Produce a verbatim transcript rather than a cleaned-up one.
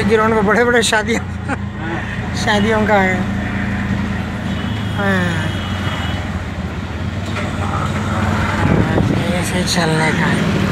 Ground में बड़े बड़े शादियाँ शादियों का है। ऐसे चलने का है।